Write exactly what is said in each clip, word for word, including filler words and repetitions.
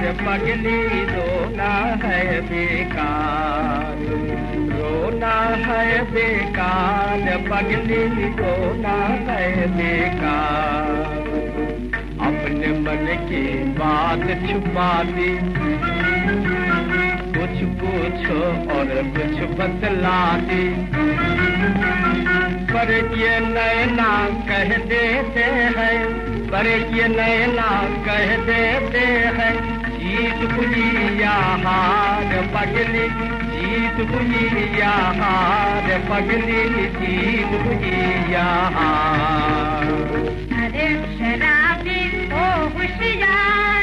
पगली रोना है बेकार, रोना है बेकार, पगली रोना है बेकार। अपने मन की बात छुपा दी, कुछ पूछो और कुछ बतला दी, पर ये नैना कह देते हैं, पर ये नैना कह देते हैं, जीत हुई या हार पगली, जीत हुई या हार पगली, जीत हुई या हार। अरे शराबी ओ होशियार,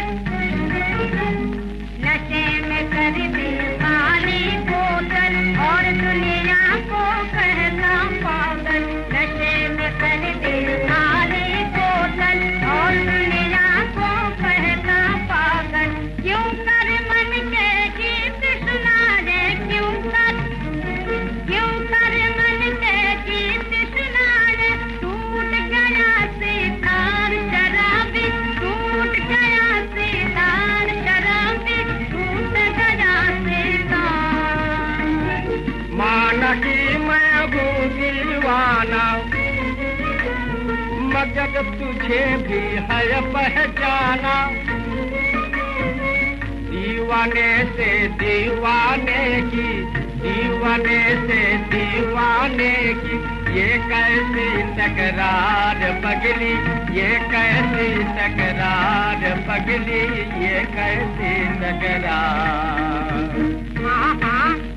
नशे में कर दी खाली बोतल और दुनिया को कहना पागल, नशे में कर दी खाली बोतल और दुनिया को कहना पागल। क्यों कर मन के गीत सुना रे, क्यों कर, क्यों कर मन के गीत सुना रे, टूट गया सितार शराबी, टूट गया सितार शराबी, टूट गया सितार। माना कि मैं हूँ दीवाना, मगर तुझे भी है पहचाना, दीवाने से दीवाने की, दीवाने से दीवाने की, ये कैसी तकरार पगली, ये कैसी तकरार पगली, ये कैसी तकरार। हाँ हाँ